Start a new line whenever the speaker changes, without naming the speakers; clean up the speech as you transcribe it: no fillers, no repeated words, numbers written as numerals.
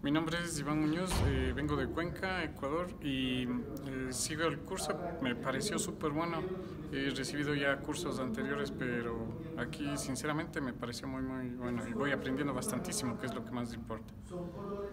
Mi nombre es Iván Muñoz, vengo de Cuenca, Ecuador, y sigo el curso. Me pareció súper bueno. He recibido ya cursos anteriores, pero aquí sinceramente me pareció muy bueno y voy aprendiendo bastantísimo, que es lo que más importa.